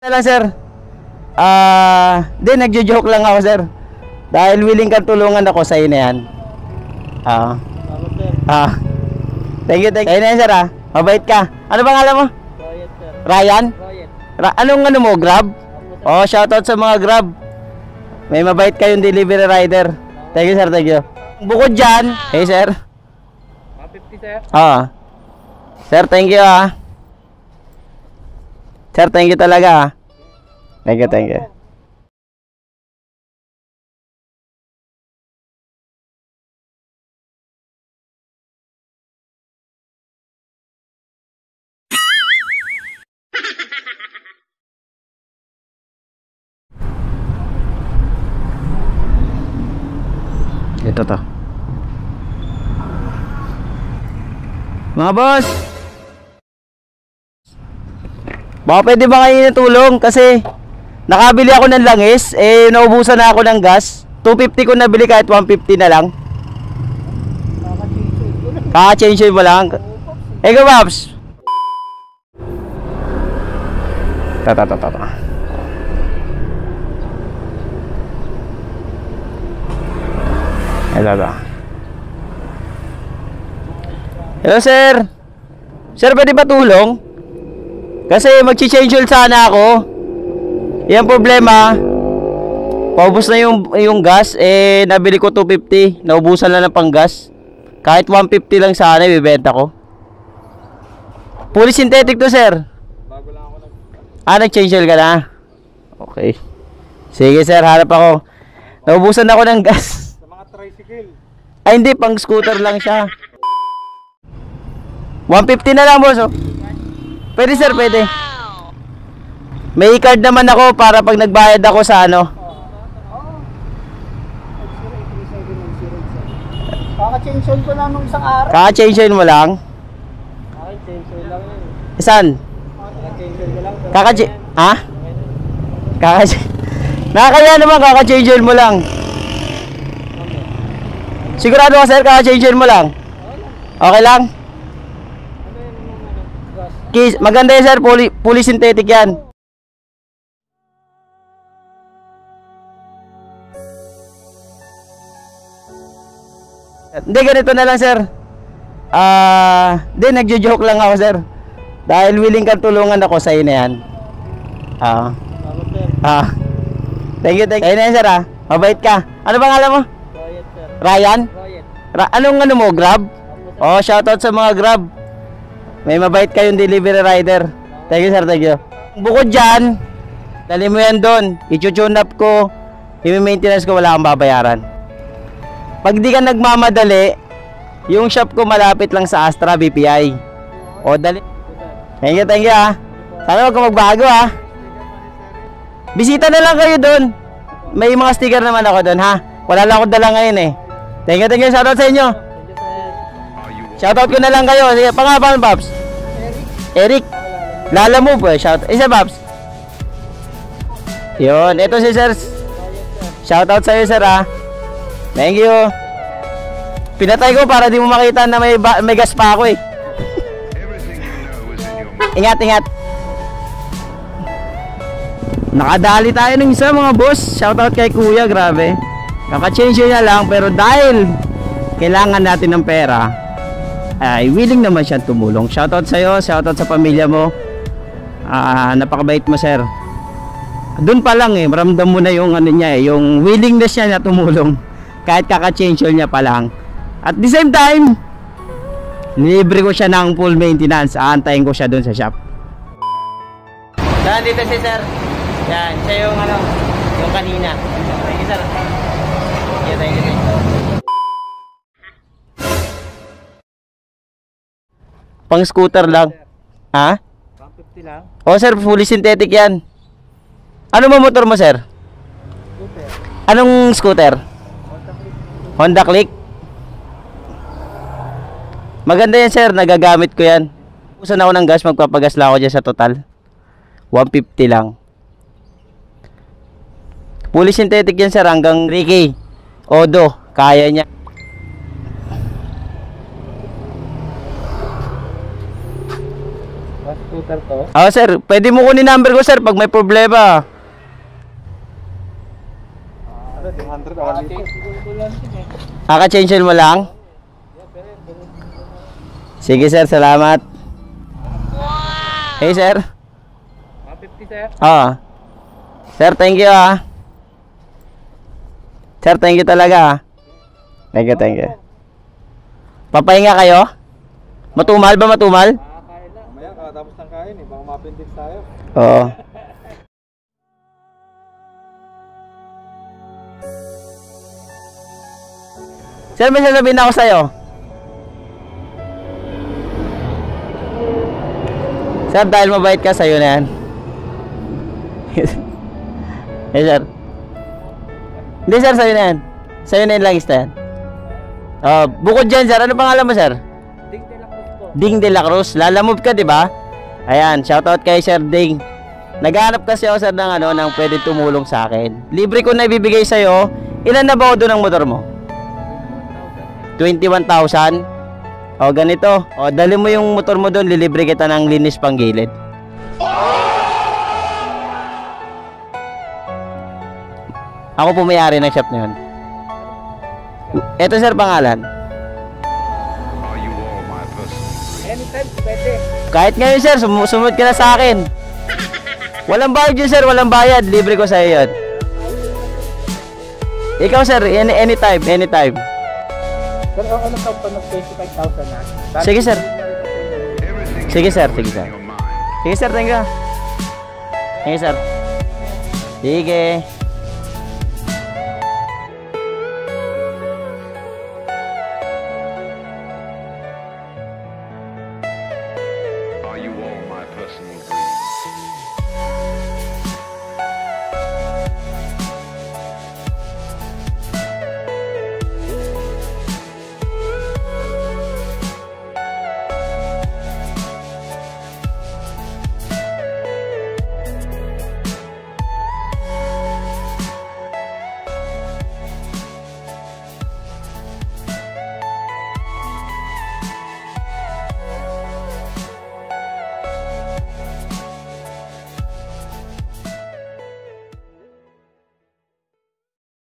lang sir. Di nagjo-joke lang ako sir. Dahil willing kang tulungan ako sa na yan. Thank you. Ayun na yan sir Mabait ka. Ano bang alam mo? Royet sir. Ryan? Royet. Anong ano mo? Grab? Oh, shoutout sa mga Grab. May mabait kayong delivery rider. Thank you sir, thank you. Bukod dyan, hey sir. 50 sir. Sir, thank you Sir, thank you talaga Thank you. Ito to. Mga boss, baka pwede ba kayo tulong? Kasi nakabili ako ng langis, naubusan na ako ng gas. 250 ko nabili, kahit 150 na lang. Kaka-change mo lang. Ego Babs. Tata. Hello sir. Sir, pwede ba tulong? Kasi mag-change oil sana ako. Yan problema. Paubos na yung gas. Nabili ko 250. Naubusan lang ng panggas. Kahit 150 lang sana ibebenta ko. Fully synthetic to sir. Bago lang ako nag-change oil ka na? Okay. Sige sir, harap ako. Naubusan ako ng gas. sa mga tricycle. Ay hindi, pang scooter lang siya. 150 na lang boss Pwede sir, pwede. May card naman ako para pag nagbayad ako sa ano. Kaka-change oil ko lang nung isang araw. Kaka-change oil mo lang? Kaka-change oil lang yun. Saan? Kaka-change oil ko lang. Kaka-change... Ha? Kaka-change... Nakakaya naman, kaka-change oil mo lang. Sigurado ka sir, kaka-change oil mo lang? Okay lang? Maganda yan sir, fully synthetic yan. Hindi, ganito na lang sir. Hindi, nagjo-joke lang ako sir. Dahil willing kang tulungan ako sa na yan. Thank you. Ayun na yan sir Mabait ka. Ano bang alam mo? Royet sir. Ryan? Royet. Anong ano mo? Grab? Oh, shoutout sa mga Grab. May mabait kayong delivery rider. Thank you sir, thank you. Bukod dyan, dali mo yan doon. I-tune up ko. I-maintenance ko, wala kang babayaran. Pag di ka nagmamadali, yung shop ko malapit lang sa Astra BPI. O dali. Thank you Sana wag ka magbago Bisita na lang kayo doon. May mga sticker naman ako doon Wala lang ako dala ngayon Thank you, shoutout sa inyo. Shoutout ko na lang kayo. Sige, pangalan Babs? Eric. Lala mo po shoutout. Isa Babs. Yun, ito si sir. Shoutout sa iyo sir Thank you. Pinatay ko para di mo makita na may gas pa ako Ingat. Nakadali tayo ng isa mga boss. Shoutout kay kuya, grabe. Kaka-change niya lang pero dahil kailangan natin ng pera, ay willing naman siya tumulong. Shoutout sa iyo, shoutout sa pamilya mo. Napakabait mo sir. Doon pa lang maramdam mo na yung ano niya yung willingness niya na tumulong. Kahit kaka-change oil niya pa lang. At the same time, nilibre ko siya ng full maintenance. Aantayin ko siya doon sa shop. Nandito si sir. Yan, siya yung yung kanina. Thank you sir. Thank you. Pang scooter lang. 150 lang. Oh sir, fully synthetic yan. Ano mo motor mo sir? Scooter. Anong scooter? Honda Click. Maganda yan sir, nagagamit ko yan. Usan ako ng gas, magpapagas lang ako dyan sa total. 150 lang. Fully synthetic yan sir, hanggang 3K. Odo, kaya niya. scooter to. Oh, sir, pwede mo kunin number ko, sir, pag may problema. Ano, 200 ako dito. Kaka-change mo lang? Sige, sir, salamat. Hey, sir. 150 sir. Oo. Sir, thank you, ah. Sir, thank you talaga, ah. Thank you, thank you. Papahinga kayo? Matumal ba, matumal? Kakain lang. Mamaya kakatapos ng kain eh. Baka mapindix tayo. Oo. Sir, may sasabihin ako sa'yo. Sir, dahil mabait ka, sa'yo na yan. Hey, sir. Hindi, sir, sa'yo na yan. Sa'yo na yung langis na yan. Bukod dyan, sir, ano pangalan mo, sir? Ding de la Cruz po. Ding de la Cruz. Lalamove ka, di ba? Ayan, shoutout kay Sir Ding. Naghahanap kasi ako, sir, ng ng pwede tumulong sa akin. Libre ko na ibibigay sa'yo. Ilan na ba doon ang motor mo? 21,000. O, ganito. O, dali mo yung motor mo doon, lilibre kita ng linis pang gilid. Ako po may-ari ng shop na yun. Ito, sir, pangalan. Anytime, pwede. Kahit ngayon, sir, sumunod ka na sa akin. Walang bayad yun, sir, walang bayad. Libre ko sa'yo yun. Ikaw, sir, anytime, anytime. Pero ano ka pa nag-25,000 na? Sige, sir. Sige, sir, sige, sir. Sige, sir, thank you. Sige, sir. Sige.